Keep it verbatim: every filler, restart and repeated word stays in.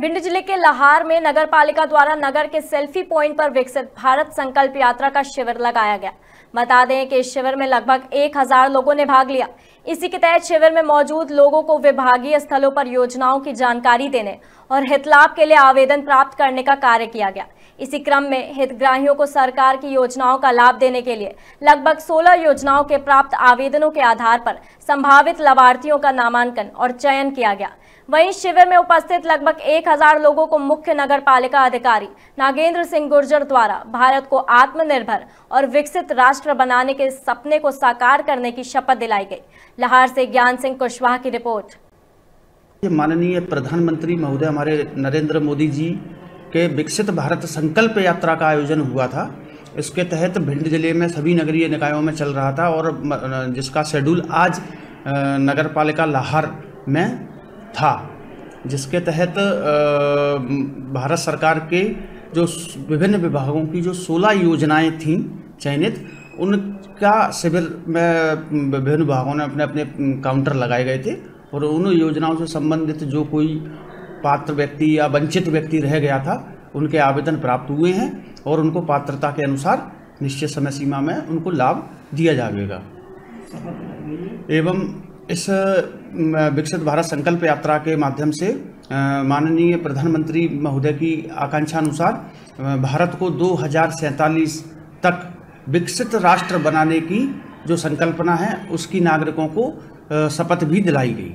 भिंड जिले के लाहार में नगर पालिका द्वारा नगर के सेल्फी पॉइंट पर विकसित भारत संकल्प यात्रा का शिविर लगाया गया। बता दें कि इस शिविर में लगभग एक हजार लोगों ने भाग लिया। इसी के तहत शिविर में मौजूद लोगों को विभागीय स्थलों पर योजनाओं की जानकारी देने और हितलाभ के लिए आवेदन प्राप्त करने का कार्य किया गया। इसी क्रम में हितग्राहियों को सरकार की योजनाओं का लाभ देने के लिए लगभग सोलह योजनाओं के प्राप्त आवेदनों के आधार पर संभावित लाभार्थियों का नामांकन और चयन किया गया। वहीं शिविर में उपस्थित लगभग एक हजार लोगों को मुख्य नगर पालिका अधिकारी नागेंद्र सिंह गुर्जर द्वारा भारत को आत्मनिर्भर और विकसित राष्ट्र बनाने के सपने को साकार करने की शपथ दिलाई गई। लाहार से ज्ञान सिंह कुशवाहा की रिपोर्ट। माननीय प्रधानमंत्री महोदय हमारे नरेंद्र मोदी जी के विकसित भारत संकल्प यात्रा का आयोजन हुआ था। इसके तहत भिंड जिले में सभी नगरीय निकायों में चल रहा था और जिसका शेड्यूल आज नगर पालिका लाहार में था, जिसके तहत भारत सरकार के जो विभिन्न विभागों की जो सोलह योजनाएं थीं चयनित, उनका शिविर में विभिन्न विभागों ने अपने अपने काउंटर लगाए गए थे और उन योजनाओं से संबंधित जो कोई पात्र व्यक्ति या वंचित व्यक्ति रह गया था उनके आवेदन प्राप्त हुए हैं और उनको पात्रता के अनुसार निश्चित समय सीमा में उनको लाभ दिया जाएगा। एवं इस विकसित भारत संकल्प यात्रा के माध्यम से माननीय प्रधानमंत्री महोदय की आकांक्षा अनुसार भारत को दो हज़ार सैंतालीस तक विकसित राष्ट्र बनाने की जो संकल्पना है उसकी नागरिकों को शपथ भी दिलाई गई।